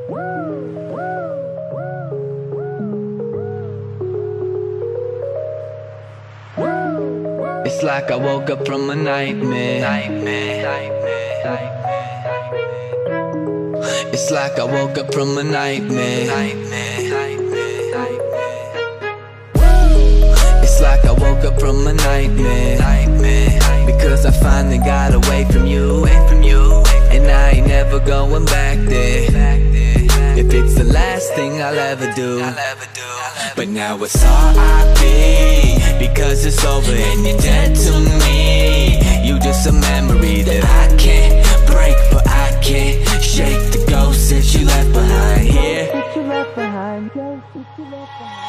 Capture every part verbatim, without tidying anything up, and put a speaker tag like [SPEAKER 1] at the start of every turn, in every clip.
[SPEAKER 1] It's like I woke up from a nightmare. Nightmare. Nightmare. Nightmare. It's like I woke up from a nightmare. Nightmare. Nightmare. Nightmare. It's like I woke up from a nightmare. Nightmare. Because I finally got away from you. Away from you. And I ain't never going back there. If it's the last thing I'll ever do. But now it's R I P because it's over and you're dead to me. You just a memory that I can't break, but I can't shake the ghost that you left behind here. That you left behind, ghost that you left behind.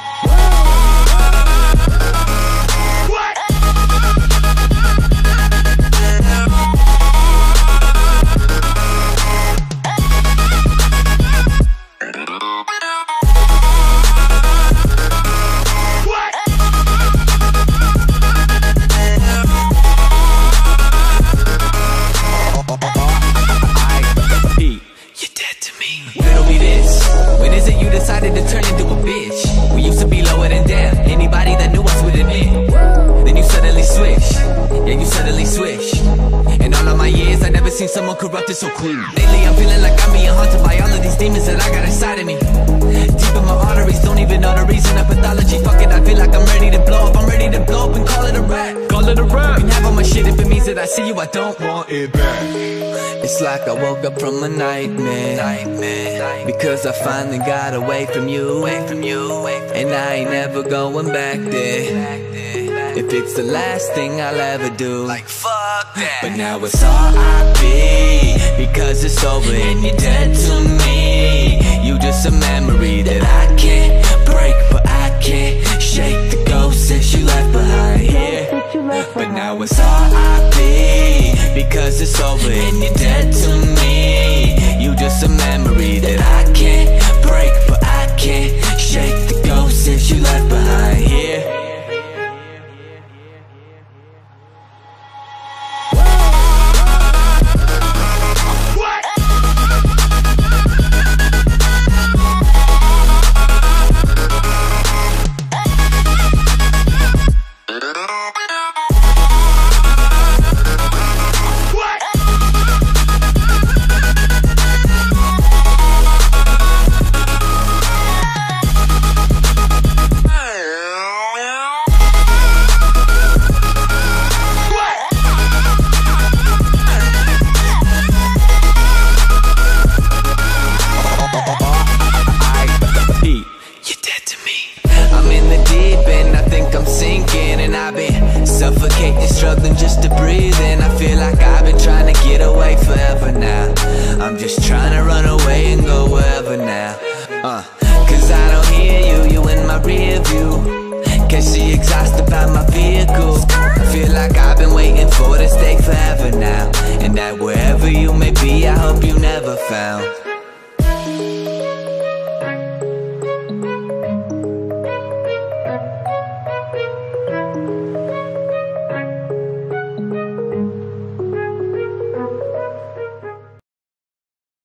[SPEAKER 1] Decided to turn into a bitch. We used to be lower than down. Anybody that knew us would admit. Then you suddenly switch. Yeah, you suddenly switch. In all of my years, I never seen someone corrupted so quick. Lately, I'm feeling like I'm being haunted by all of these demons that I got inside of me. Deep in my arteries, don't even know the reason of pathology. Fuck it, I feel like I'm ready to blow up. I'm ready to blow up and call it a rap. Call it a rap. You can have all my shit if it means that I see you, I don't want it back. It's like I woke up from a nightmare. Nightmare. Because I finally got away from you. Away from you. And I ain't never going back there. If it's the last thing I'll ever do. Like fuck that. But now it's R I P because it's over and you're dead to me. You just a memory that I can't break, but I can't shake the ghost that you left behind here. But now it's R I P because it's over and you're dead to me. You just a memory that I can't break, but I can't shake the ghost that you left behind here. Suffocating, struggling just to breathe, and I feel like I've been trying to get away forever now. I'm just trying to run away and go wherever now. uh, Cause I don't hear you, you in my rear view. Can see exhaust about my vehicle. I feel like I've been waiting for this day forever now. And that wherever you may be, I hope you never found